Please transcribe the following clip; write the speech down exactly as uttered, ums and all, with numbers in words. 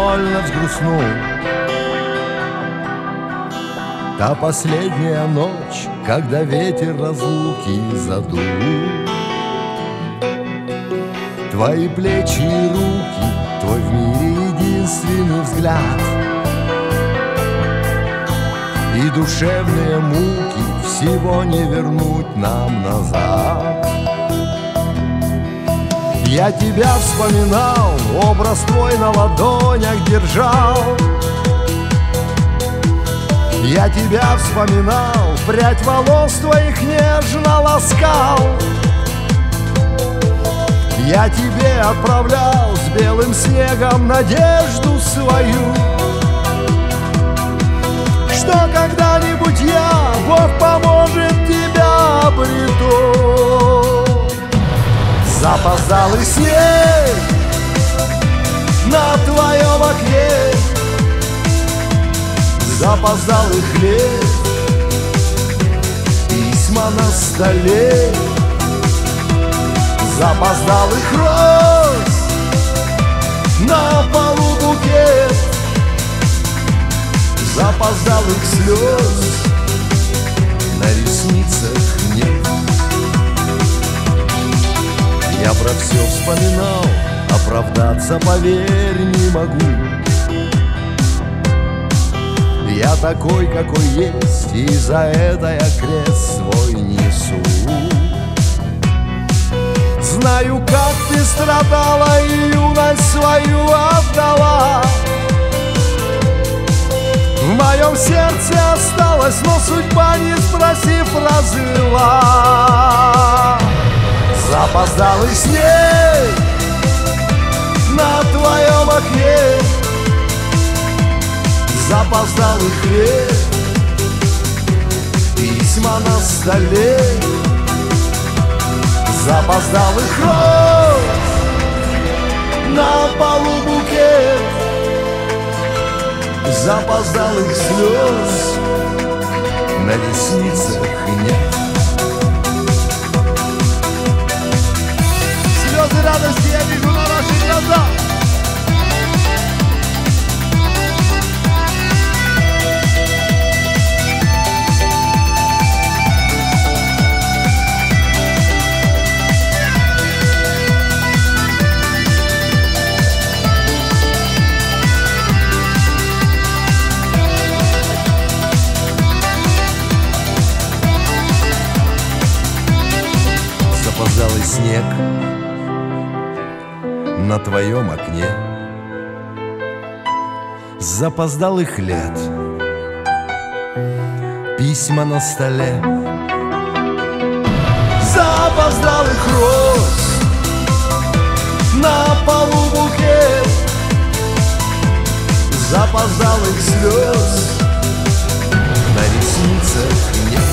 больно взгрустнул. Та последняя ночь, когда ветер разлуки задул. Твои плечи и руки, твой в мире единственный взгляд, и душевные муки всего не вернуть нам назад. Я тебя вспоминал, образ твой на ладонях держал. Я тебя вспоминал, прядь волос твоих нежно ласкал. Я тебе отправлял с белым снегом надежду свою, что когда-нибудь я, Бог поможет, тебя обрету. Запоздалый снег на твоем окне, запоздалый хлеб, письма на столе, запоздалых роз на полу букет, запоздалых слез на ресницах нет. Я про все вспоминал, оправдаться, поверь, не могу. Я такой, какой есть, и за это я крест свой несу. Знаю, как ты страдала и юность свою отдала. В моем сердце осталось, но судьба, не спросив, развела. Запоздалый снег на твоем окне, запоздалый хлеб, письма на столе, запоздалых роз на полу букет, запоздалых слез на ресницах нет. Слезы радости я вижу на ваших глазах. Запоздалый снег на твоем окне, запоздалых лет, письма на столе, запоздалых роз на полу букет, запоздалых слез на ресницах нет.